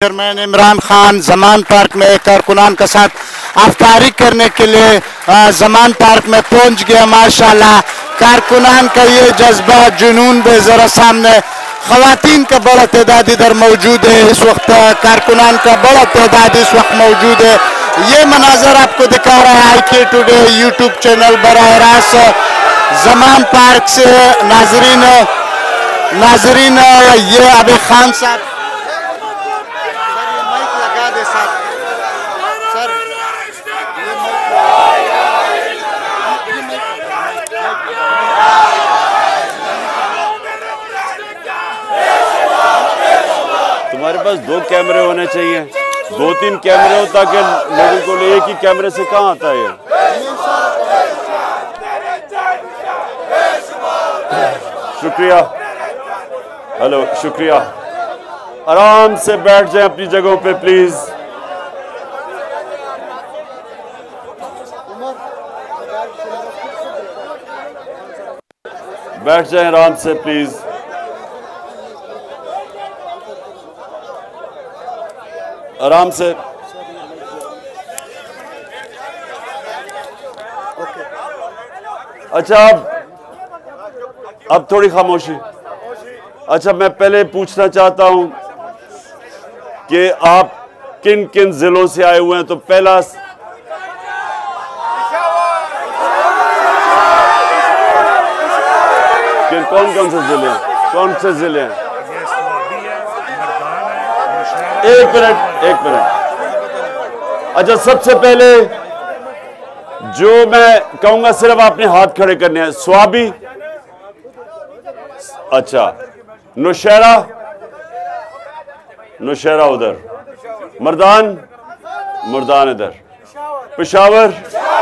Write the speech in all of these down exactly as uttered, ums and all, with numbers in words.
Chairman Imran Khan Zaman Park में कारकुनान के साथ अफ्तारी करने के लिए जमान पार्क में पहुंच गया। माशाल्लाह कारकुनान का ये जज्बा जुनून भी जरा सामने, खवातीन का बड़ा तादाद इधर मौजूद है। इस वक्त कारकुनान का बड़ा तादाद इस वक्त मौजूद है। ये मनाजर आपको दिखा रहा है आई के टुडे यूट्यूब चैनल बराह रास्त जमान पार्क से। नाजरीन नाजरीन ये अभी खान साहब हमारे पास दो कैमरे होने चाहिए, दो तीन कैमरे हो ताकि लोगों को एक ही कैमरे से कहाँ आता है। शुक्रिया, हेलो शुक्रिया। आराम से बैठ जाएं अपनी जगहों पे प्लीज। बैठ जाएं आराम से प्लीज। आराम से। अच्छा अब अब थोड़ी खामोशी। अच्छा मैं पहले पूछना चाहता हूं कि आप किन किन जिलों से आए हुए हैं। तो पहला कि कौन कौन से जिले हैं, कौन से जिले हैं? एक मिनट एक मिनट। अच्छा सबसे पहले जो मैं कहूंगा सिर्फ आपने हाथ खड़े करने हैं। स्वाबी, अच्छा नौशहरा, नौशहरा उधर, मर्दान, मर्दान इधर, पेशावर,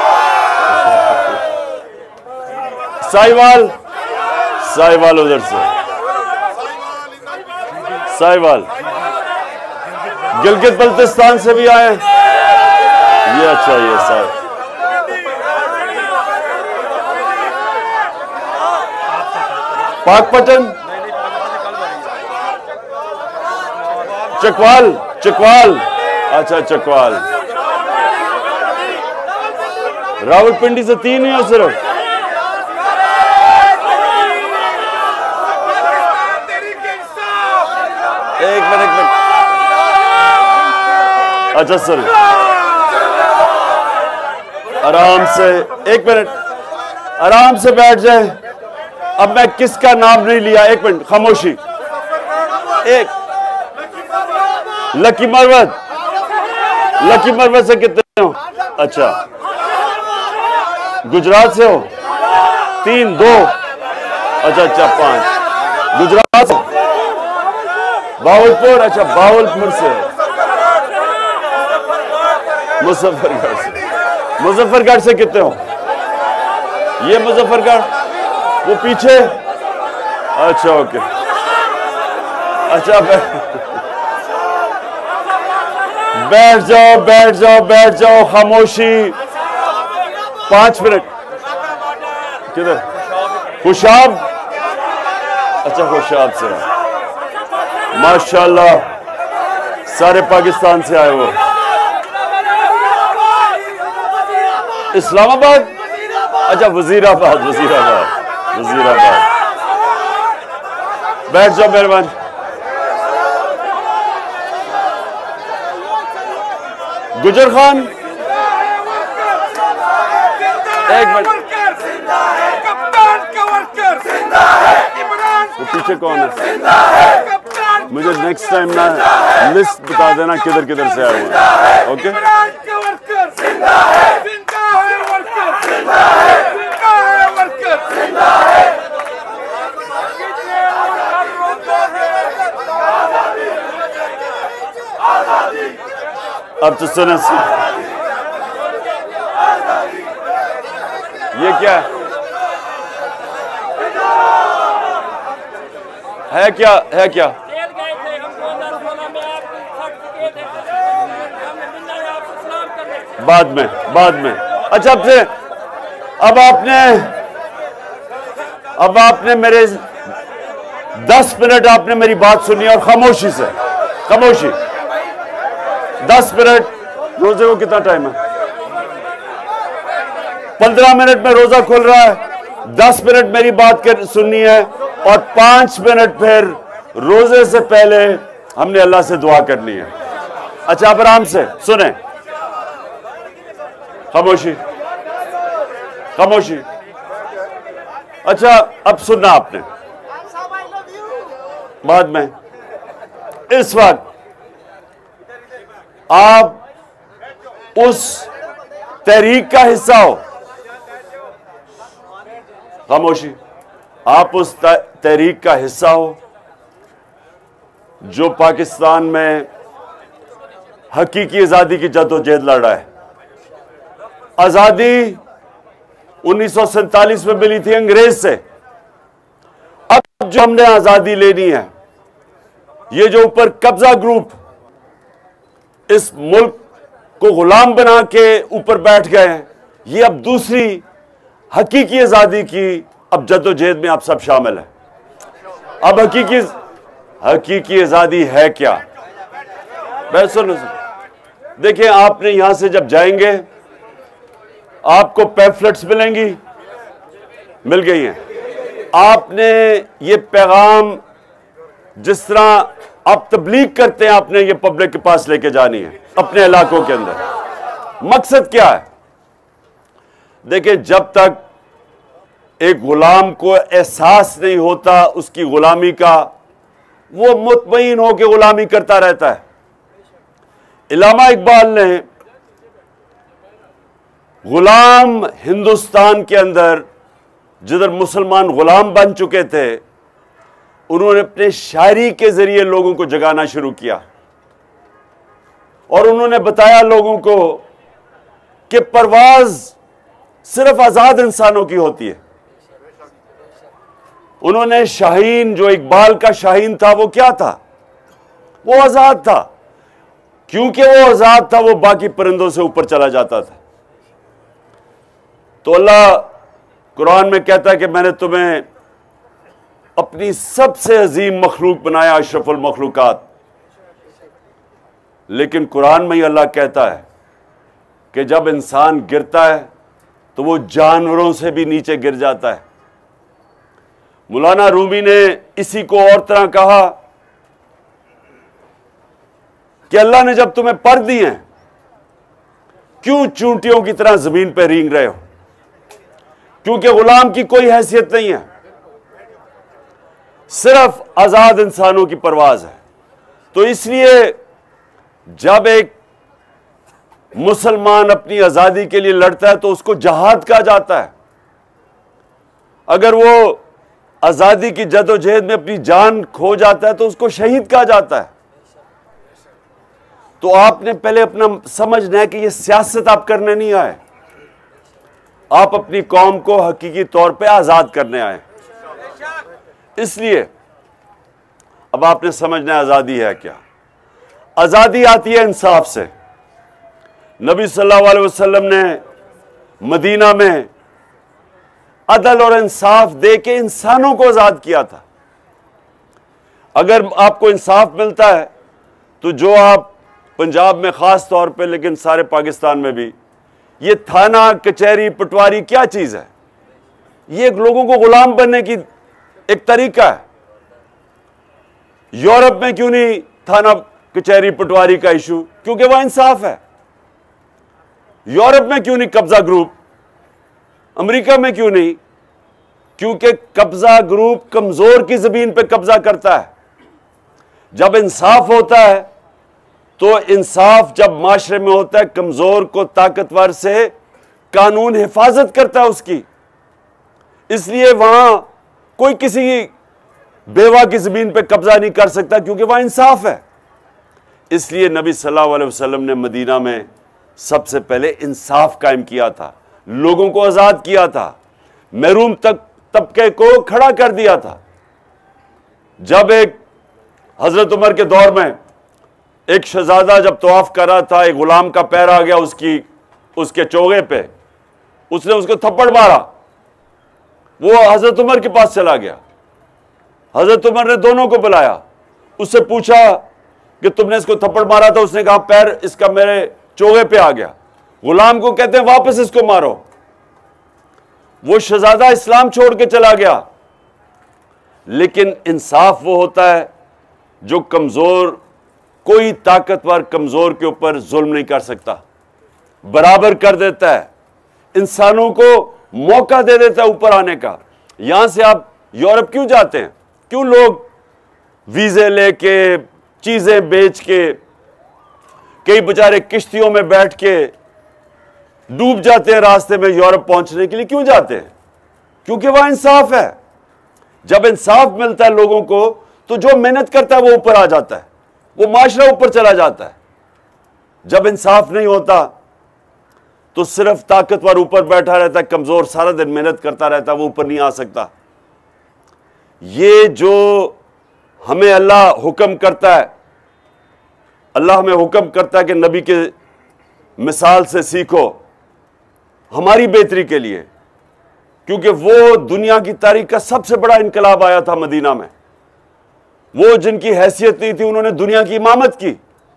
साहिवाल, साहिवाल उधर से, साहिवाल, गिलगित बल्तिस्तान से भी आए। ये अच्छा ये सर पाकपटन, चकवाल, चकवाल, अच्छा चकवाल। रावलपिंडी से तीन ही हो सिर्फ। एक मिनट एक मिनट। अच्छा सर आराम से, एक मिनट आराम से बैठ जाए। अब मैं किसका नाम नहीं लिया, एक मिनट खामोशी। एक लकी मरवत, लकी मरवत से कितने हो? अच्छा गुजरात से हो? तीन, दो, अच्छा अच्छा पांच। गुजरात से, बावलपुर, अच्छा बावलपुर से, मुजफ्फरगढ़ से, मुजफ्फरगढ़ से कितने हो? ये मुजफ्फरगढ़, वो पीछे, अच्छा ओके, अच्छा बैठ जाओ बैठ जाओ बैठ जाओ खामोशी। पांच मिनट। किधर? खुशाब, अच्छा खुशाब से, माशाल्लाह सारे पाकिस्तान से आए हो। इस्लामाबाद, अच्छा वजीराबाद, वजीराबाद, वजीराबाद। बैठ जाओ मेहरबान। गुजर खान, एक मिनट। वो पीछे कौन है? मुझे नेक्स्ट टाइम ना लिस्ट बता देना किधर किधर से आए हुए। ओके अब तो सुना, ये क्या है? क्या है क्या? बाद में, बाद में। अच्छा अब से अब आपने अब आपने मेरे दस मिनट आपने मेरी बात सुनी और खामोशी से, खामोशी दस मिनट रोजे को कितना टाइम है? पंद्रह मिनट में रोजा खुल रहा है, दस मिनट मेरी बात कर सुननी है और पांच मिनट फिर रोजे से पहले हमने अल्लाह से दुआ करनी है। अच्छा, अब आराम से सुने, खामोशी खामोशी। अच्छा, अब सुनना आपने बाद में। इस वक्त आप उस तहरीक का हिस्सा हो, खामोशी, आप उस तहरीक का हिस्सा हो जो पाकिस्तान में हकीकी आजादी की जद्दोजहद लड़ रहा है। आजादी उन्नीस सौ सैंतालीस में मिली थी अंग्रेज से। अब जो हमने आजादी लेनी है, ये जो ऊपर कब्जा ग्रुप इस मुल्क को गुलाम बना के ऊपर बैठ गए हैं, ये अब दूसरी हकीकी आजादी की अब जद्दोजहद में आप सब शामिल हैं। अब हकीकी हकीकी आजादी है क्या? मैं सुनो सुन। देखिए, आपने यहां से जब जाएंगे आपको पैम्फलेट्स मिलेंगी, मिल गई हैं। आपने ये पैगाम जिस तरह आप तबलीग करते हैं, आपने ये पब्लिक के पास लेके जानी है अपने इलाकों के अंदर। मकसद क्या है? देखिए, जब तक एक गुलाम को एहसास नहीं होता उसकी गुलामी का, वो मुतमईन होकर गुलामी करता रहता है। इल्लामा इकबाल ने गुलाम हिंदुस्तान के अंदर जिधर मुसलमान गुलाम बन चुके थे, उन्होंने अपने शायरी के जरिए लोगों को जगाना शुरू किया और उन्होंने बताया लोगों को कि परवाज सिर्फ आजाद इंसानों की होती है। उन्होंने शाहीन, जो इकबाल का शाहीन था, वो क्या था? वो आजाद था। क्योंकि वो आजाद था, वो बाकी परिंदों से ऊपर चला जाता था। तो अल्लाह कुरान में कहता है कि मैंने तुम्हें अपनी सबसे अजीम मखलूक बनाया, अशरफुल मखलूकात। लेकिन कुरान में ही अल्लाह कहता है कि जब इंसान गिरता है तो वो जानवरों से भी नीचे गिर जाता है। मौलाना रूमी ने इसी को और तरह कहा कि अल्लाह ने जब तुम्हें पर दिए हैं, क्यों चूंटियों की तरह जमीन पर रेंग रहे हो? क्योंकि गुलाम की कोई हैसियत नहीं है, सिर्फ आजाद इंसानों की परवाज है। तो इसलिए जब एक मुसलमान अपनी आजादी के लिए लड़ता है तो उसको जहाद कहा जाता है। अगर वो आजादी की जदोजहद में अपनी जान खो जाता है तो उसको शहीद कहा जाता है। तो आपने पहले अपना समझना है कि ये सियासत आप करने नहीं आए, आप अपनी कौम को हकीकी तौर पे आजाद करने आए। इसलिए अब आपने समझना है आजादी है क्या। आजादी आती है इंसाफ से। नबी सल्लल्लाहु अलैहि वसल्लम ने मदीना में अदल और इंसाफ दे के इंसानों को आजाद किया था। अगर आपको इंसाफ मिलता है तो जो आप पंजाब में खास तौर पे, लेकिन सारे पाकिस्तान में भी, ये थाना कचहरी पटवारी क्या चीज है? ये लोगों को गुलाम बनने की एक तरीका है। यूरोप में क्यों नहीं थाना कचहरी पटवारी का इशू? क्योंकि वह इंसाफ है। यूरोप में क्यों नहीं कब्जा ग्रुप? अमेरिका में क्यों नहीं? क्योंकि कब्जा ग्रुप कमजोर की जमीन पे कब्जा करता है। जब इंसाफ होता है तो इंसाफ जब माशरे में होता है, कमजोर को ताकतवर से कानून हिफाजत करता है उसकी। इसलिए वहां कोई किसी बेवा की जमीन पे कब्जा नहीं कर सकता, क्योंकि वहां इंसाफ है। इसलिए नबी सल्लल्लाहु अलैहि वसल्लम ने मदीना में सबसे पहले इंसाफ कायम किया था, लोगों को आजाद किया था, महरूम तक तबके को खड़ा कर दिया था। जब एक हजरत उमर के दौर में एक शहजादा जब तवाफ कर रहा था, एक गुलाम का पैर आ गया उसकी उसके चोगे पे, उसने उसको थप्पड़ मारा। वो हजरत उमर के पास चला गया। हजरत उमर ने दोनों को बुलाया, उससे पूछा कि तुमने इसको थप्पड़ मारा था, उसने कहा पैर इसका मेरे चोगे पे आ गया। गुलाम को कहते हैं वापस इसको मारो। वो शहजादा इस्लाम छोड़ के चला गया। लेकिन इंसाफ वो होता है जो कमजोर, कोई ताकतवर कमजोर के ऊपर जुल्म नहीं कर सकता, बराबर कर देता है, इंसानों को मौका दे देता है ऊपर आने का। यहां से आप यूरोप क्यों जाते हैं? क्यों लोग वीजे लेके, चीजें बेच के, कई बेचारे किश्तियों में बैठ के डूब जाते हैं रास्ते में यूरोप पहुंचने के लिए? क्यों जाते हैं? क्योंकि वहां इंसाफ है। जब इंसाफ मिलता है लोगों को तो जो मेहनत करता है वो ऊपर आ जाता है, वो माशरा ऊपर चला जाता है। जब इंसाफ नहीं होता तो सिर्फ ताकतवर ऊपर बैठा रहता है, कमजोर सारा दिन मेहनत करता रहता है, वो ऊपर नहीं आ सकता। ये जो हमें अल्लाह हुक्म करता है, अल्लाह हमें हुक्म करता है कि नबी के मिसाल से सीखो, हमारी बेहतरी के लिए, क्योंकि वो दुनिया की तारीख का सबसे बड़ा इनकलाब आया था मदीना में। वो जिनकी हैसियत नहीं थी उन्होंने दुनिया की इमामत की।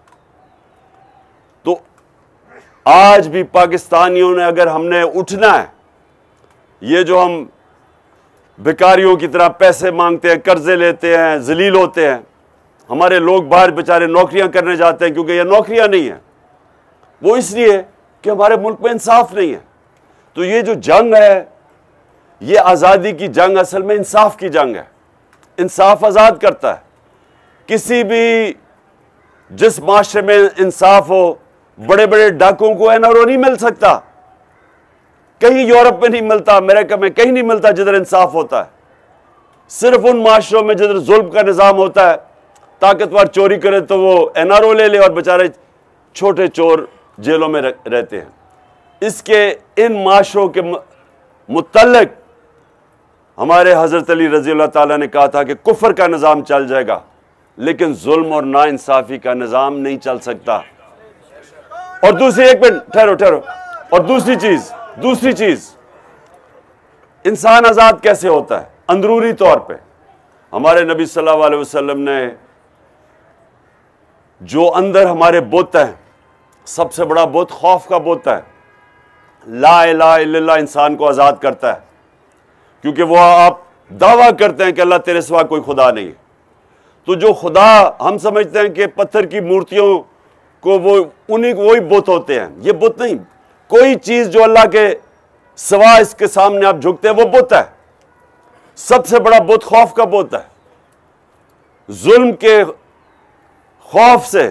तो आज भी पाकिस्तानियों ने, अगर हमने उठना है, ये जो हम भिखारियों की तरह पैसे मांगते हैं, कर्जे लेते हैं, जलील होते हैं, हमारे लोग बाहर बेचारे नौकरियां करने जाते हैं क्योंकि ये नौकरियां नहीं है, वो इसलिए कि हमारे मुल्क में इंसाफ नहीं है। तो ये जो जंग है, ये आज़ादी की जंग असल में इंसाफ की जंग है। इंसाफ आज़ाद करता है। किसी भी, जिस माशरे में इंसाफ हो, बड़े बड़े डाकुओं को एनआरओ नहीं मिल सकता। कहीं यूरोप में नहीं मिलता, अमेरिका में कहीं नहीं मिलता जिधर इंसाफ होता है। सिर्फ उन माशरों में जिधर जुल्म का निज़ाम होता है, ताकतवर चोरी करे तो वो एनआरओ ले ले और बेचारे छोटे चोर जेलों में रहते हैं। इसके इन माशरों के मुतल्लिक हमारे हजरत अली रजी अल्लाह ताला ने कहा था कि कुफर का निज़ाम चल जाएगा, लेकिन जुल्म और नाइंसाफी का निज़ाम नहीं चल सकता। और दूसरी, एक मिनट ठहरो ठहरो और दूसरी चीज दूसरी चीज इंसान आजाद कैसे होता है? अंदरूनी तौर पे हमारे नबी सल्लल्लाहु अलैहि वसल्लम ने, जो अंदर हमारे बुत हैं, सबसे बड़ा बुत खौफ का बुत है। ला इलाहा इल्लल्लाह इंसान को आजाद करता है, क्योंकि वो आप दावा करते हैं कि अल्लाह तेरे सिवा कोई खुदा नहीं है। तो जो खुदा हम समझते हैं कि पत्थर की मूर्तियों को, वो उन्हीं वही बुत होते हैं। ये बुत नहीं, कोई चीज जो अल्लाह के सिवा इसके सामने आप झुकते हैं वो बुत है। सबसे बड़ा बुत खौफ का बुत है। जुल्म के खौफ से,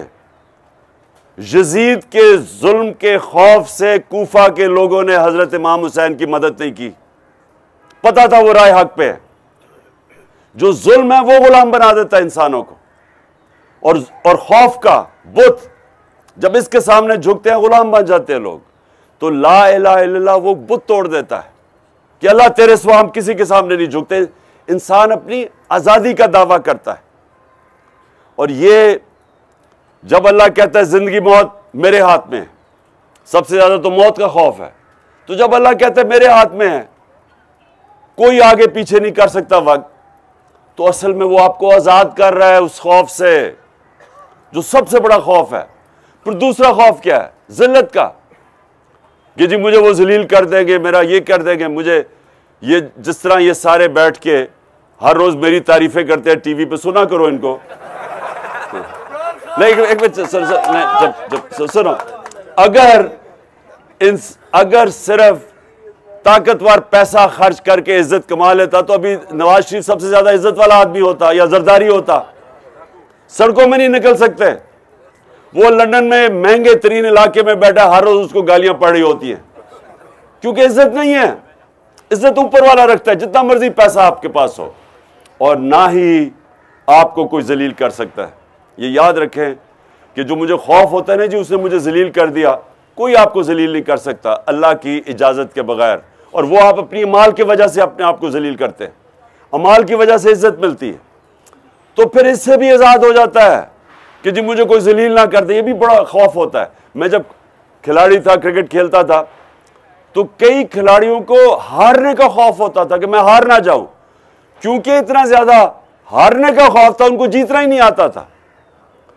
यजीद के जुल्म के खौफ से कूफा के लोगों ने हजरत इमाम हुसैन की मदद नहीं की। पता था वो राय हक पे है। जो जुल्म है वो गुलाम बना देता है इंसानों को, और और खौफ का बुत जब इसके सामने झुकते हैं गुलाम बन जाते हैं लोग। तो ला इलाहा इल्लल्लाह वो बुत तोड़ देता है कि अल्लाह तेरे सिवा हम किसी के सामने नहीं झुकते। इंसान अपनी आजादी का दावा करता है। और ये जब अल्लाह कहता है जिंदगी मौत मेरे हाथ में है, सबसे ज्यादा तो मौत का खौफ है, तो जब अल्लाह कहता है मेरे हाथ में है, कोई आगे पीछे नहीं कर सकता वक्त, तो असल में वो आपको आजाद कर रहा है उस खौफ से, जो सबसे बड़ा खौफ है। फिर दूसरा खौफ क्या है? जिल्लत का, कि जी मुझे वो जलील कर देंगे, मेरा ये कर देंगे, मुझे ये, जिस तरह ये सारे बैठ के हर रोज मेरी तारीफें करते हैं टीवी पे, सुना करो इनको। नहीं, एक मिनट सर, जब जब सुनो, अगर इन अगर सिर्फ ताकतवर पैसा खर्च करके इज्जत कमा लेता तो अभी नवाज शरीफ सबसे ज्यादा इज्जत वाला आदमी होता या जरदारी होता। सड़कों में नहीं निकल सकते। वो लंदन में महंगे तरीन इलाके में बैठा, हर रोज उसको गालियां पड़ रही होती हैं, क्योंकि इज्जत नहीं है। इज्जत ऊपर वाला रखता है, जितना मर्जी पैसा आपके पास हो, और ना ही आपको कोई जलील कर सकता है। ये याद रखें कि जो मुझे खौफ होता है ना जी, उसने मुझे जलील कर दिया, कोई आपको जलील नहीं कर सकता अल्लाह की इजाजत के बगैर। और वो आप अपनी अमाल की वजह से अपने आप को जलील करते हैं, अमाल की वजह से इज्जत मिलती है। तो फिर इससे भी आजाद हो जाता है कि जी मुझे कोई जलील ना कर दे। ये भी बड़ा खौफ होता है। मैं जब खिलाड़ी था, क्रिकेट खेलता था, तो कई खिलाड़ियों को हारने का खौफ होता था कि मैं हार ना जाऊं, क्योंकि इतना ज्यादा हारने का खौफ था, उनको जीतना ही नहीं आता था।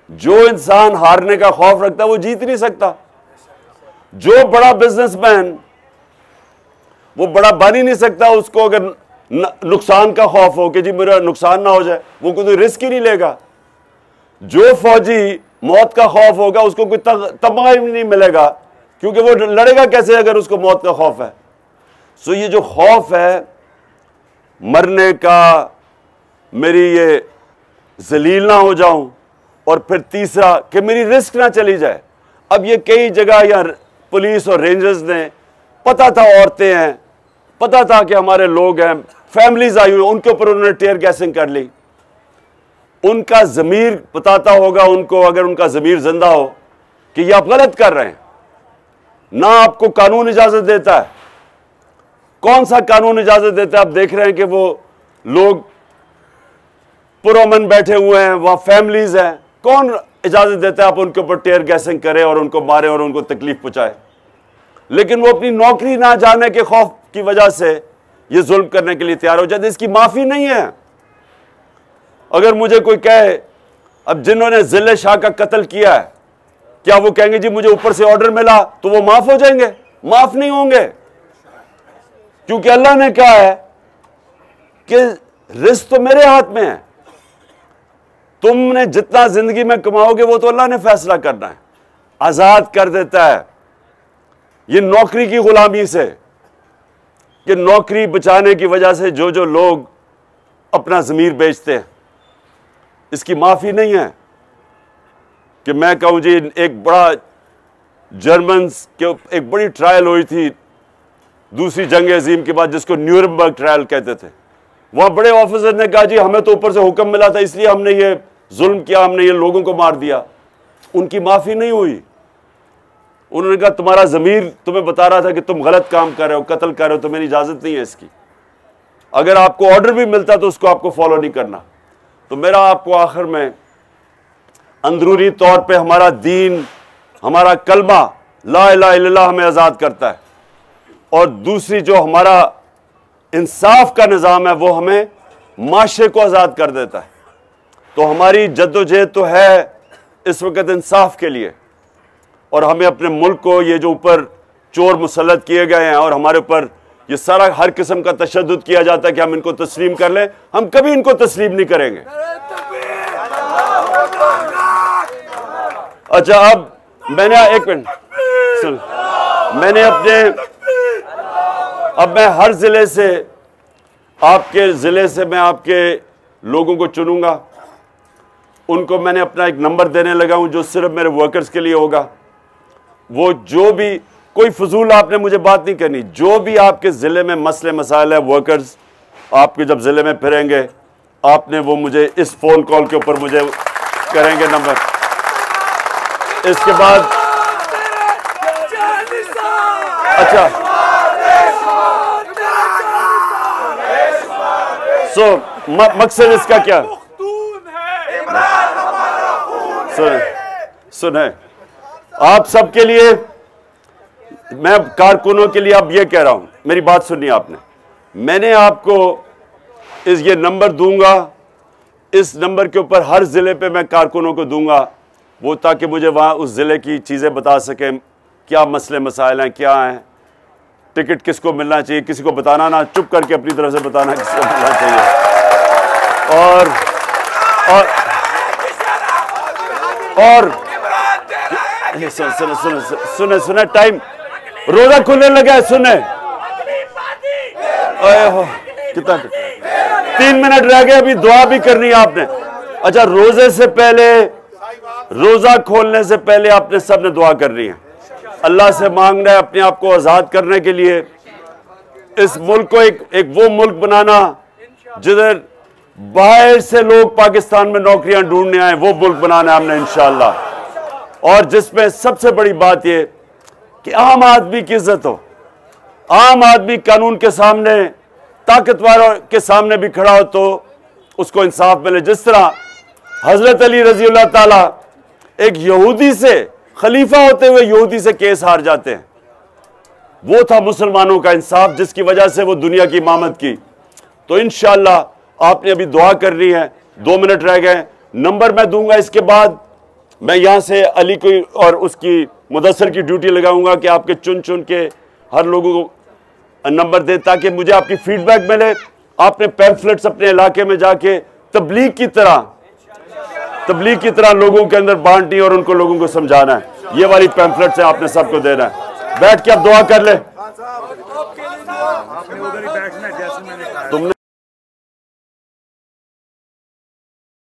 जो इंसान हारने का खौफ रखता है वो जीत नहीं सकता। जो बड़ा बिजनेसमैन वो बड़ा बन ही नहीं सकता, उसको अगर नुकसान का खौफ हो कि जी मेरा नुकसान ना हो जाए, वो कोई रिस्क ही नहीं लेगा। जो फौजी मौत का खौफ होगा उसको कोई तमगा ही नहीं मिलेगा, क्योंकि वो लड़ेगा कैसे अगर उसको मौत का खौफ है। सो ये जो खौफ है मरने का, मेरी ये जलील ना हो जाऊं, और फिर तीसरा कि मेरी रिस्क ना चली जाए। अब ये कई जगह या पुलिस और रेंजर्स ने, पता था औरतें हैं, पता था कि हमारे लोग हैं, फैमिलीज आई हुई, उनके ऊपर उन्होंने टेयर गैसिंग कर ली। उनका ज़मीर बताता होगा उनको, अगर उनका ज़मीर जिंदा हो, कि ये आप गलत कर रहे हैं। ना आपको कानून इजाजत देता है। कौन सा कानून इजाजत देता है? आप देख रहे हैं कि वो लोग पुरअमन बैठे हुए हैं, वहां फैमिलीज हैं, कौन इजाजत देता है आप उनके ऊपर टेयर गैसिंग करें और उनको मारें और उनको तकलीफ पहुंचाए? लेकिन वो अपनी नौकरी ना जाने के खौफ की वजह से ये जुल्म करने के लिए तैयार हो जाते। इसकी माफी नहीं है। अगर मुझे कोई कहे, अब जिन्होंने जिले शाह का कत्ल किया है, क्या वो कहेंगे जी मुझे ऊपर से ऑर्डर मिला, तो वो माफ हो जाएंगे? माफ नहीं होंगे, क्योंकि अल्लाह ने कहा है कि रिस्क तो मेरे हाथ में है। तुमने जितना जिंदगी में कमाओगे वो तो अल्लाह ने फैसला करना है। आजाद कर देता है ये नौकरी की गुलामी से, कि नौकरी बचाने की वजह से जो जो लोग अपना ज़मीर बेचते हैं, इसकी माफी नहीं है। कि मैं कहूं जी, एक बड़ा जर्मन के एक बड़ी ट्रायल हुई थी दूसरी जंग अजीम के बाद, जिसको न्यूरमबर्ग ट्रायल कहते थे। वहां बड़े ऑफिसर ने कहा जी हमें तो ऊपर से हुक्म मिला था, इसलिए हमने ये जुल्म किया, हमने ये लोगों को मार दिया। उनकी माफी नहीं हुई। उन्होंने कहा तुम्हारा ज़मीर तुम्हें बता रहा था कि तुम गलत काम कर रहे हो, कत्ल कर रहे हो, तो मेरी इजाजत नहीं है इसकी। अगर आपको ऑर्डर भी मिलता तो उसको आपको फॉलो नहीं करना। तो मेरा आपको आखिर में, अंदरूनी तौर पे हमारा दीन, हमारा कलमा ला इलाहा इल्लल्लाह हमें आज़ाद करता है, और दूसरी जो हमारा इंसाफ का निज़ाम है वो हमें माशरे को आज़ाद कर देता है। तो हमारी जद्दोजहद तो है इस वक्त इंसाफ के लिए, और हमें अपने मुल्क को, ये जो ऊपर चोर मुसल्लत किए गए हैं और हमारे ऊपर ये सारा हर किस्म का तशद्दुद किया जाता है कि हम इनको तस्लीम कर लें, हम कभी इनको तस्लीम नहीं करेंगे। अच्छा, अब मैंने एक मिनट सुन, मैंने अपने, अब मैं हर जिले से, आपके जिले से मैं आपके लोगों को चुनूंगा, उनको मैंने अपना एक नंबर देने लगा हूं जो सिर्फ मेरे वर्कर्स के लिए होगा। वो जो भी, कोई फजूल आपने मुझे बात नहीं करनी, जो भी आपके ज़िले में मसले मसाइल है, वर्कर्स आपके जब ज़िले में फिरेंगे, आपने वो मुझे इस फ़ोन कॉल के ऊपर मुझे करेंगे नंबर। इसके बाद अच्छा, सो मकसद इसका क्या? सुने सुने आप सबके लिए, मैं कारकुनों के लिए अब ये कह रहा हूं, मेरी बात सुनिए आपने। मैंने आपको इस ये नंबर दूंगा, इस नंबर के ऊपर हर ज़िले पे मैं कारकुनों को दूंगा, वो ताकि मुझे वहाँ उस ज़िले की चीज़ें बता सकें, क्या मसले मसाइल हैं, क्या हैं, टिकट किसको मिलना चाहिए, किसी को बताना ना, चुप करके अपनी तरफ से बताना किसको मिलना चाहिए। और और और सुन सुन सुन सुने सुने टाइम, रोजा खुलने लगा है, सुने हो कितना, तीन मिनट रह गए, अभी दुआ भी करनी है आपने। अच्छा, रोजे से पहले, रोजा खोलने से पहले आपने सबने दुआ करनी है, अल्लाह से मांगना है अपने आप को आजाद करने के लिए, इस मुल्क को एक एक वो मुल्क बनाना जिधर बाहर से लोग पाकिस्तान में नौकरियां ढूंढने आए, वो मुल्क बनाना है हमने इंशाअल्लाह। और जिसमें सबसे बड़ी बात यह कि आम आदमी की इज्जत हो, आम आदमी कानून के सामने, ताकतवरों के सामने भी खड़ा हो तो उसको इंसाफ मिले। जिस तरह हजरत अली रजी अल्लाह ताला एक यहूदी से, खलीफा होते हुए यहूदी से केस हार जाते हैं, वो था मुसलमानों का इंसाफ, जिसकी वजह से वो दुनिया की इमामत की। तो इंशाअल्लाह आपने अभी दुआ करनी है, दो मिनट रह गए, नंबर मैं दूंगा, इसके बाद मैं यहां से अली को और उसकी मुदस्सर की ड्यूटी लगाऊंगा कि आपके चुन चुन के हर लोगों को नंबर दे, ताकि मुझे आपकी फीडबैक मिले। आपने पैम्फलेट्स अपने इलाके में जाके तबलीग की तरह तबलीग की तरह लोगों के अंदर बांटनी और उनको लोगों को समझाना है। ये वाली पैम्फलेट्स है, आपने सबको देना है। बैठ के आप दुआ कर ले। तुमने